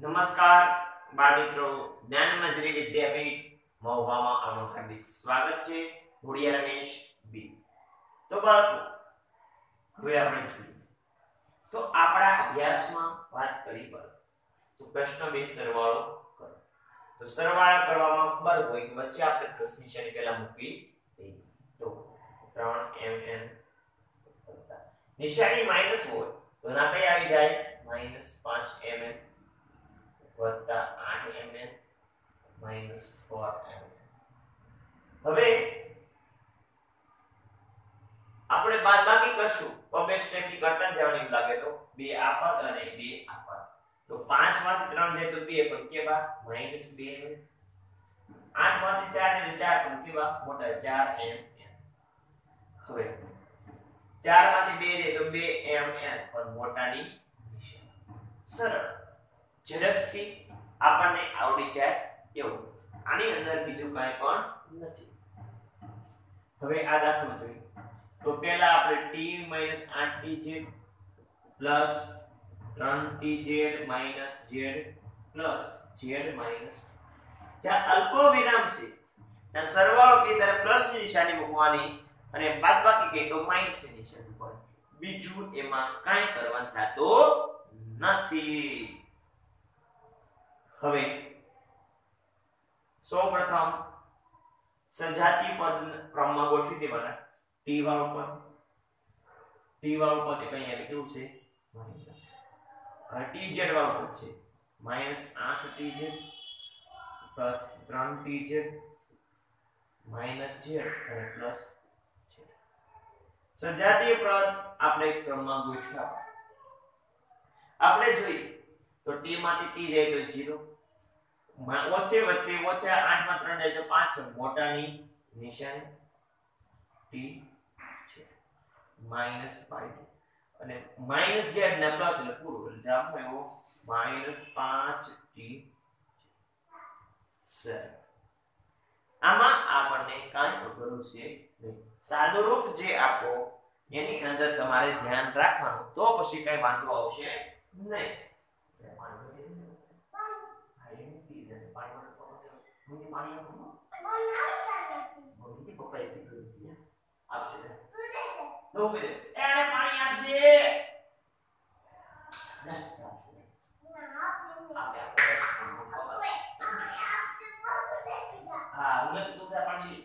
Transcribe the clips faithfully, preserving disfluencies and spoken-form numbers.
નમસ્કાર બાળ મિત્રો, જ્ઞાન મંજરી વિદ્યાપીઠ મહુવામાં આપનું હાર્દિક સ્વાગત છે. ભોળિયા રમેશ બી. તો બાળકો, હવે આપણે જોઈએ તો આપણા અભ્યાસમાં વાત કરી પર તો પ્રશ્ન બે સરવાળો કરો. તો સરવાળા કરવામાં ખબર હોય કે વચ્ચે આપણે પ્લસ નિશાની પહેલા મૂકવી હતી. તો ત્રણ એમ એન નિશાની માઈનસ હોય તો ના કઈ આવી જાય માઈનસ પાંચ એમ એન વત્તા આઠ એમ એન માઈનસ ચાર એમ એન. હવે આપણે બાદબાકી કરશું. બે સ્ટેપ ની કરતા જવાની લાગે તો બે આ પદ અને બે આ પદ. તો પાંચ માંથી ત્રણ જાય તો બે પણ કેવા માઈનસ બે એમ એન. આઠ માંથી ચાર જાય તો ચાર પણ કેવા મોટા ચાર એમ એન. હવે ચાર માંથી બે જાય તો બે એમ એન પણ મોટાની નિશાની. સરળ, ઝડપથી આપણને આવડી જાય એવું. આની અંદર બીજું કાંઈ પણ નથી. હવે આ દાખલો જોઈએ તો પહેલા આપણે t આઠ t z પ્લસ ત્રણ t z minus z plus z minus જ્યાં અલ્પ વિરામ છે ત્યાં સરવાળો કે ત્યારે પ્લસ ની નિશાની મૂકવાની અને બાદબાકી કે તો માઈનસ ની નિશાની મૂકવાની. બીજું એમાં કાંઈ કરવાનું થતું નથી. હવે સૌપ્રથમ સજાતી પદ ક્રમમાં ગોઠવી દેવાના. t વાળું પદ t વાળું પદ એટલે અહીંયા કેવું છે માઈનસ. અને tz વાળું પદ છે માઈનસ આઠ t z પ્લસ ત્રણ t z માઈનસ z અને પ્લસ z. સજાતીય પદ આપણે ક્રમમાં ગોઠવ્યા. આપણે જોઈએ તો t માંથી t જાય તો ઝીરો, ઓછે વત્તે ઓછા આઠ માં ત્રણ જાય તો પાંચ, મોટાની નિશાની t છે માઈનસ પાંચ અને માઈનસ z ના પ્લસ એટલે પૂરું એટલે જવાબ આવ્યો માઈનસ પાંચ t. સર આમાં આપણને કાંઈ ખબર છે નહીં. સાદું રૂપ જે આપો એની અંદર તમારે ધ્યાન રાખવાનું, તો પછી કઈ વાંધો આવશે નહીં. એને પાણી આપજે. હા, હું તું પાણી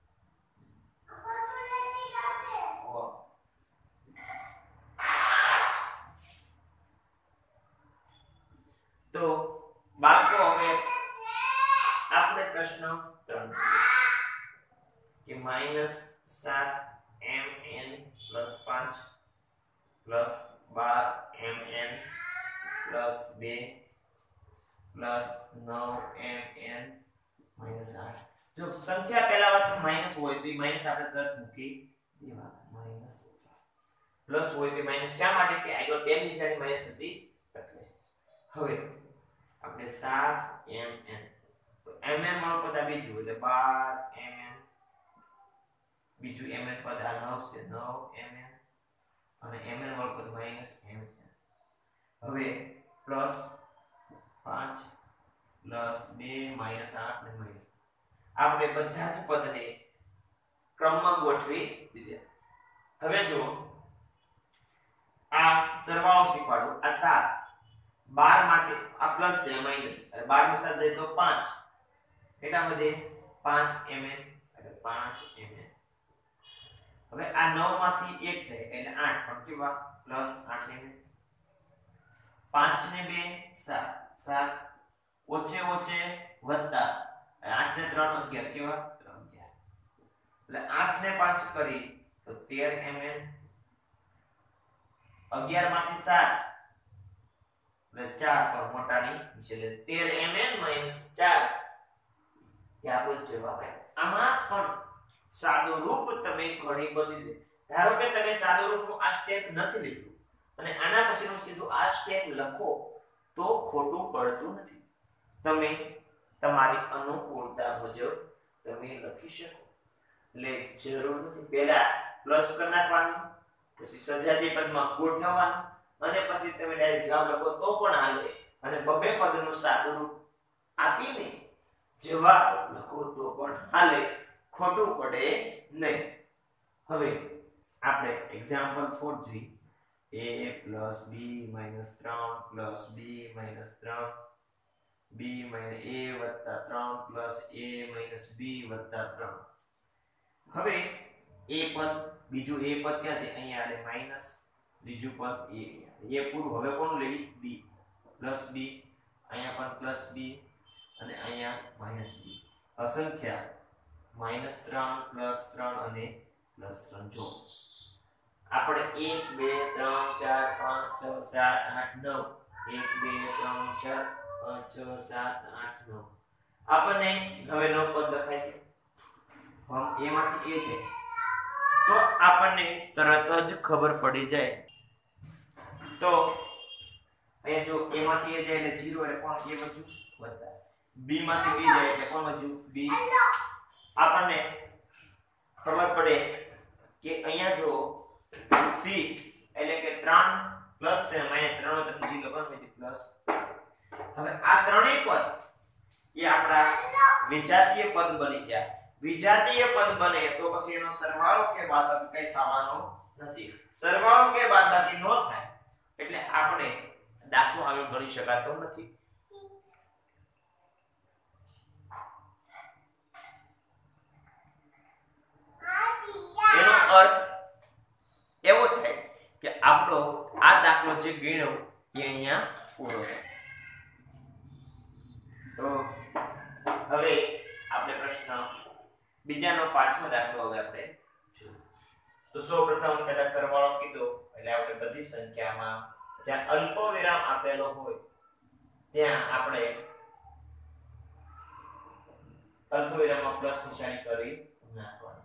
તો બાળકો, હવે આપણે પ્રશ્ન ત્રણ કે માઈનસ સાત એમ એન પ્લસ પાંચ પ્લસ બાર એમ એન પ્લસ બે પ્લસ નવ એમ એન માઈનસ આઠ. જો સંખ્યા પહેલા વાત માઈનસ હોય તો માઈનસ આપણે તરત મૂકી દેવા. માઈનસ પ્લસ હોય તો માઈનસ શા માટે કે આગળ બે નિશાની માઈનસ હતી એટલે. હવે આપણે સાત એમ એન એમ એન વાળું પદ આ બીજું એટલે બાર એમ એન, બીજું એમ એન પદ આ નવ છે નવ એમ એન અને એમ એન વાળું પદ માઈનસ એમ એન. હવે પ્લસ પાંચ પ્લસ બે માઈનસ આઠ ને માઈનસ. આપણે બધા જ પદને ક્રમમાં ગોઠવી દીધા. હવે જો આ સરવાળો શીખવાડું. આ સાત બાર માંથી આ પ્લસ છે માઈનસ અને બાર માં સાત જાય તો પાંચ, એટલા બધે પાંચ એમ એન એટલે પાંચ એમ એન. હવે આ નવ માંથી એક જાય એટલે આઠ પણ કેવા પ્લસ આઠ એમ એન. પાંચ ને બે સાત, સાત ઓછે ઓછે વત્તા આઠ ને ત્રણ અગિયાર કેવા ત્રણ અગિયાર એટલે આઠ ને પાંચ કરી તો તેર એમ એન. અગિયાર માંથી સાત એટલે ચાર પર મોટાની એટલે તેર એમ એન માઈનસ ચાર. ત્યાં આપણો જવાબ આવ્યો. આમાં પણ સાદું રૂપ તમે ઘણી બધી દે. ધારો કે તમે સાદું રૂપનું આ સ્ટેપ નથી લીધું અને આના પછીનું સીધું આ સ્ટેપ લખો તો ખોટું પડતું નથી. તમે તમારી અનુકૂળતા મુજબ તમે લખી શકો. એટલે જરૂર નથી પહેલા પ્લસ કરી નાખવાનું, પછી સજાતી પદમાં ગોઠવવાનું અને પછી તમે ડાયરેક્ટ જવાબ લખો તો પણ હાલે. અને બબે પદનું સાદું રૂપ આપીને જવાબ લખો તો પણ હાલે, ખોટું પડે નહીં. હવે આપણે એક્ઝામ્પલ ચાર જોઈએ. a plus b minus ત્રણ plus b minus ત્રણ b minus a વત્તા ત્રણ plus a minus b વત્તા ત્રણ. હવે a પદ, બીજું a પદ ક્યાં છે? અહીંયા આલે માઈનસ, બીજું પદ a. a પૂરું. હવે કોણ લેવી? b plus b, અહીંયા પણ plus b અને અહીંયા minus b. અસંખ્યા minus ત્રણ plus ત્રણ અને plus ત્રણ. જો આપણે એક બે ત્રણ ચાર પાંચ છ સાત આઠ નવ, એક બે ત્રણ ચાર પાંચ છ સાત આઠ નવ, આપણને હવે નવ પદ લખાય. હમ એમાંથી એ છે તો આપણને તરત જ ખબર પડી જાય. તો અહીંયા જો a માંથી a જાય એટલે ઝીરો, એટલે કોણ? a વધ્યું વત્તા. b માંથી b જાય એટલે કોણ વધ્યું? b. આપણને ખબર પડે કે અહીંયા જો c એટલે કે ત્રણ પ્લસ છે, માઈનસ ત્રણ વત્તા ઝીરો કોણ વધ્યું? પ્લસ. હવે આ ત્રણેય પદ એ આપણા વિજાતીય પદ બની ગયા. વિજાતીય પદ બને તો પછી એનો સરવાળો કે બાદબાકી કઈ થવાનો નથી. સરવાળો કે બાદબાકી ન થાય એટલે આપણે દાખલો આગળ ગણી શકાતો નથી. એનો અર્થ એવો થાય કે આપણો આ દાખલો જે ગણ્યો એ અહીંયા પૂરો થાય. તો હવે આપણે પ્રશ્ન બીજાનો પાંચમો દાખલો હવે આપણે જોઈએ. તો સૌપ્રથમ પહેલા સરવાળો કીધો એટલે આપણે બધી સંખ્યામાં જ્યાં અલ્પ વિરામ આપેલો હોય ત્યાં આપણે અલ્પ વિરામમાં પ્લસ નિશાની કરી નાખવાની.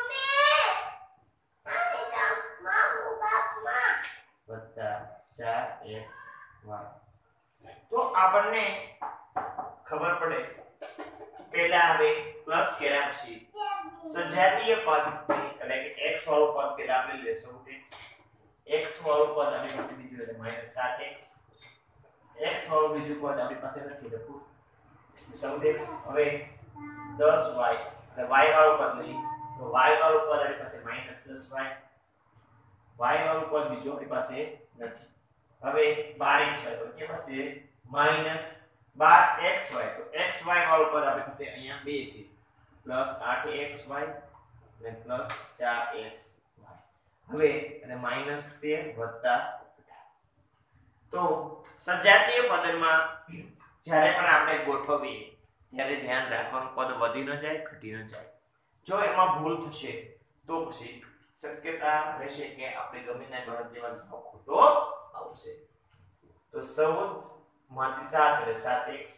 વત્તા ચાર એક્સ વાય. તો આપણને ખબર પડે પહેલા હવે પ્લસ કર્યા પછી સજાતીય પદ એટલે કે x વાળું પદ પહેલા આપણે લેશું. x વાળું પદ આપણી પાસે બીજું એટલે માઈનસ સાત એક્સ. x વાળું બીજું પદ આપણી પાસે નથી લખું ચૌદ એક્સ. હવે દસ વાય એટલે y વાળું પદ લઈ તો y વાળું પદ આપણી પાસે માઈનસ દસ વાય. y વાળું પદ બીજું આપણી પાસે નથી. હવે બાર એક્સ વાય તો કે પાસે માઈનસ બાર એક્સ વાય. તો xy વાળું પદ આપણી પાસે અહીંયા બે છે પ્લસ આઠ એક્સ વાય અને પ્લસ ચાર એક્સ વાય. હવે અને માઈનસ તેર વત્તા અઢાર. તો સજાતીય પદમાં જ્યારે પણ આપણે ગોઠવીએ ત્યારે ધ્યાન રાખવાનું પદ વધી ન જાય, ઘટી ન જાય. જો એમાં ભૂલ થશે તો પછી શક્યતા રહેશે કે આપણે ગમે ત્યાં ગણતરીમાં જવાબ ખોટો આવશે. તો ચૌદ માંથી સાત એટલે સાત એક્સ.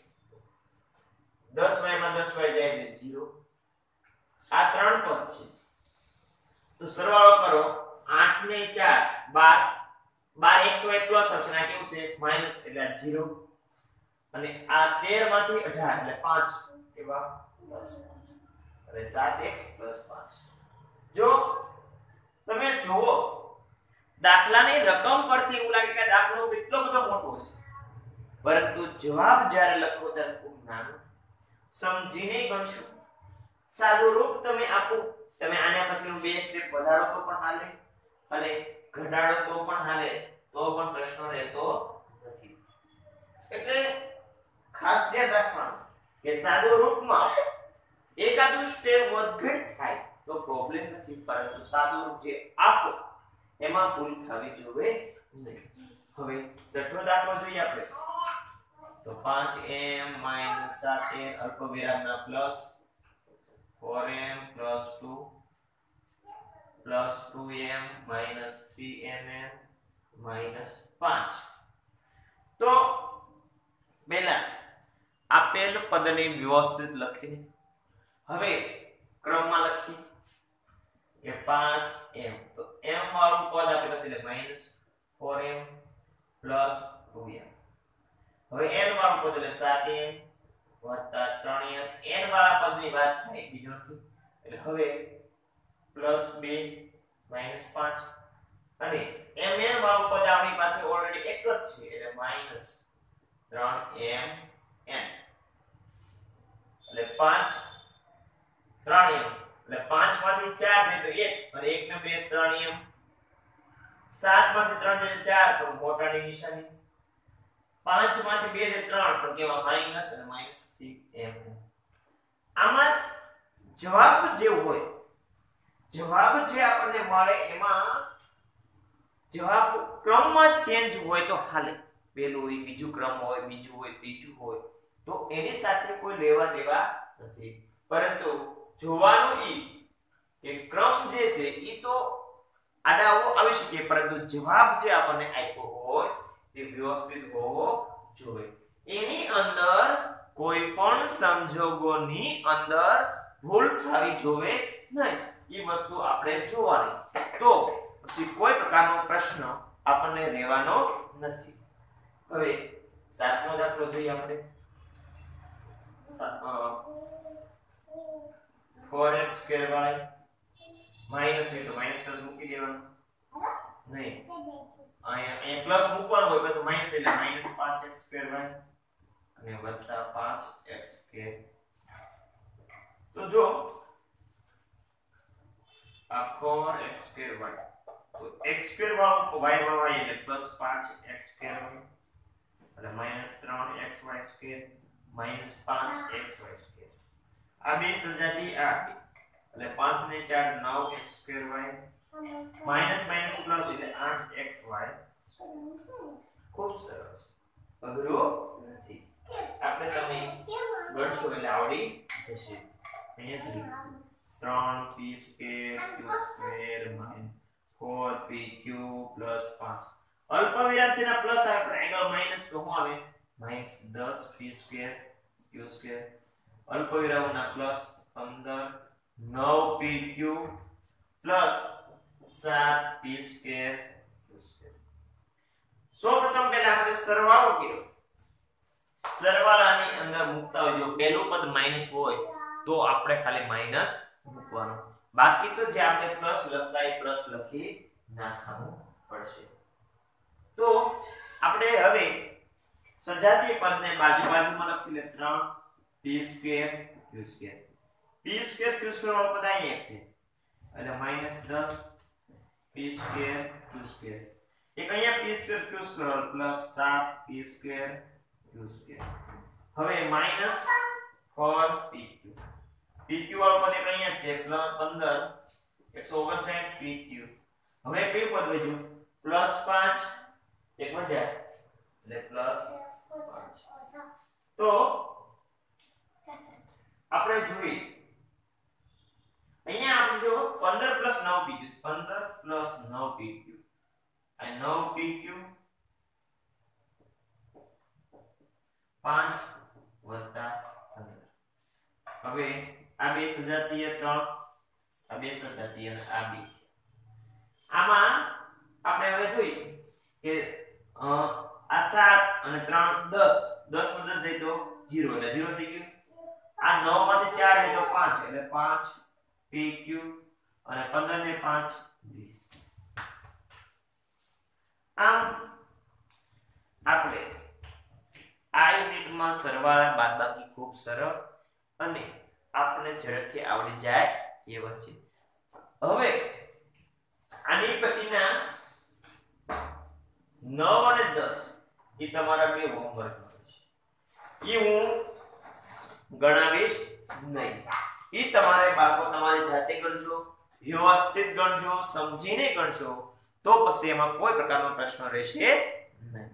દસ વાય માં દસ વાય જાય એટલે ઝીરો. આ ત્રણ પદ છે તો સરવાળો કરો આઠ ને ચાર બાર. બાર એક્સ વાય પ્લસ આવશે આ કેવું છે? માઈનસ એટલે આ ઝીરો. અને આ તેર માંથી અઢાર એટલે પાંચ એવા પ્લસ પાંચ એટલે સાત એક્સ પ્લસ પાંચ. જો તમે જુઓ દાખલાની રકમ પરથી એવું લાગે કે દાખલો કેટલો બધો મોટો છે, પરંતુ જવાબ જ્યારે લખો ત્યારે ખૂબ નાનો. સમજીને ગણશો. સાદું રૂપ તમે આપો, તમે આના પછીનું બે સ્ટેપ વધારો તો પણ હાલે અને ઘટાડો તો પણ હાલે, તો પણ પ્રશ્ન રહેતો નથી. એટલે ખાસ ધ્યાન રાખવાનું કે સાદું રૂપમાં એકાદું સ્ટેપ વધઘટ થાય તો પ્રોબ્લેમ નથી, પરંતુ સાદું રૂપ જે આપો એમાં ભૂલ થવી જોઈએ નહીં. હવે છઠ્ઠો દાખલો જોઈએ આપણે. તો પાંચ એમ - સાત એમ અલ્પવિરામના પ્લસ ચાર M plus two plus two M minus three M M minus પાંચ. તો પહેલા આપેલ પદને વ્યવસ્થિત લખીને હવે ક્રમમાં લખી કે પાંચ એમ. તો m વાળું પદ આપણી પાસે એટલે માઈનસ ચાર એમ પ્લસ ટુ એમ. હવે n વાળું પદ એટલે સાત એમ વત્તા ત્રણ એમ. n વાળા પદની વાત થાય બીજો નથી એટલે હવે પ્લસ બે માઈનસ પાંચ. અને mn વાળું પદ આપણી પાસે ઓલરેડી એક જ છે એટલે માઈનસ ત્રણ એમ એન એટલે પાંચ ત્રણ એમ એટલે પાંચ માંથી ચાર જાય તો એક અને એક ને બે ત્રણ એમ સાત માંથી ત્રણ જાય ચાર તો મોટાની નિશાની પાંચ માંથી બે જાય ત્રણ તો કેવા માઈનસ અને માઈનસ થ્રી એમ આમાં જવાબ જે હોય જવાબ જે આપણને મળે એમાં જવાબ ક્રમમાં ચેન્જ હોય તો હાલે પેલું હોય બીજું ક્રમ હોય બીજું હોય ત્રીજું હોય તો એની સાથે કોઈ લેવા દેવા નથી પરંતુ જોવાનું ઈ કે ક્રમ જે છે ઈ તો આડાઓ આવી શકે પરંતુ જવાબ જે આપણને આપ્યો હોય તે વ્યવસ્થિત હોવો જોઈએ એની અંદર કોઈ પણ સંજોગોની અંદર ભૂલ થવી જોઈએ નહીં ઈ વસ્તુ આપણે જોવાની તો પછી કોઈ પ્રકારનો પ્રશ્ન આપણને રહેવાનો નથી હવે સાતમો દાખલો જોઈએ આપણે four x square y minus હોય તો માઈનસ દસ મૂકી દેવાનું નહીં અહીંયા અહીંયા પ્લસ મૂકવાનું હોય પરંતુ માઈનસ એટલે માઈનસ પાંચ x square y અને વત્તા પાંચ x square તો જો આ four x square y તો x square વાળો y વાળો y એટલે પ્લસ પાંચ x square y એટલે માઈનસ ત્રણ x y square માઈનસ પાંચ x y square આ બે સજાતી આ એટલે પાંચ ને ચાર નવ x square y minus minus plus એટલે આઠ x y ખૂબ સરસ અઘરું નથી આપણે તમે ગણશો એટલે આવડી જશે અહીંયા ત્રણ p square q square minus four p q plus પાંચ અલ્પવિરામ છે ના પ્લસ આવે પણ એંગલ માઈનસ તો શું આવે માઈનસ દસ p square q square અલ્પવિરામ ના પ્લસ પંદર નવ p q પ્લસ સાત p square q square સૌપ્રથમ પહેલા આપણે સરવાળો કર્યો સરવાળાની અંદર મૂકતા હોય જો પહેલું પદ માઈનસ હોય તો આપણે ખાલી માઈનસ મૂકવાનું બાકી તો જે આપણે પ્લસ લખતા એ પ્લસ લખી નાખવાનું પડશે તો આપણે હવે સજાતીય પદને બાજુ બાજુમાં લખી લે ત્રણ p square q square p square q square વાળો પદ અહીં એક છે એટલે માઈનસ દસ p square q square એક અહીંયા p square q square plus સાત p square q square હવે minus four p q pq વાળો પદ એક અહીંયા છે પ્લસ પંદર એકસો ઓગણસાઠ pq હવે કયું પદ વધ્યું પ્લસ પાંચ એક વધ્યા એટલે પ્લસ પાંચ તો આપણે જોઈએ અહીંયા આપણે જો પંદર પ્લસ નવ pq પંદર પ્લસ નવ pq આ નવ pq પાંચ વત્તા પંદર હવે આ બે સજાતીય ત્રણ આ બે સજાતીય અને આ બે છે આમાં આપણે હવે જોઈએ કે આ સાત અને ત્રણ દસ દસ માં દસ જાય તો ઝીરો એટલે ઝીરો થઈ ગયું આ નવ માંથી ચાર જાય તો પાંચ એટલે પાંચ pq અને પંદર ને પાંચ વીસ આમ આપણે આ યુનિટમાં સરવાળા બાદબાકી ખૂબ સરળ અને આપણે ઝડપથી આવડી જાય એવા છે હવે આની પછીના નવ અને દસ એ તમારા બે હોમવર્ક છે એ હું ગણાવીશ નહીં એ તમારે બાળકો તમારી જાતે ગણજો વ્યવસ્થિત ગણજો સમજીને ગણશો તો પછી એમાં કોઈ પ્રકારનો પ્રશ્ન રહેશે નહીં